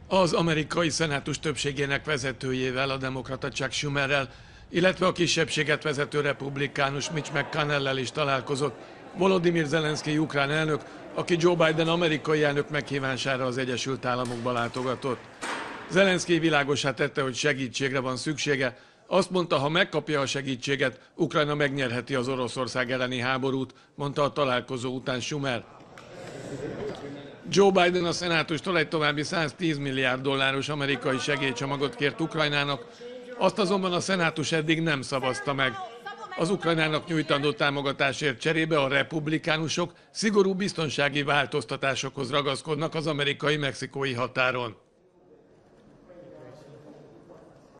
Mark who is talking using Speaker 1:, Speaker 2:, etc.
Speaker 1: Az amerikai szenátus többségének vezetőjével, a demokrata Chuck Schumerrel, illetve a kisebbséget vezető republikánus Mitch McConnellel is találkozott Volodymyr Zelenszkij ukrán elnök, aki Joe Biden amerikai elnök meghívására az Egyesült Államokba látogatott. Zelenszkij világossá tette, hogy segítségre van szüksége. Azt mondta, ha megkapja a segítséget, Ukrajna megnyerheti az Oroszország elleni háborút, mondta a találkozó után Schumer. Joe Biden a szenátustól egy további 110 milliárd dolláros amerikai segélycsomagot kért Ukrajnának, azt azonban a szenátus eddig nem szavazta meg. Az Ukrajnának nyújtandó támogatásért cserébe a republikánusok szigorú biztonsági változtatásokhoz ragaszkodnak az amerikai-mexikói határon.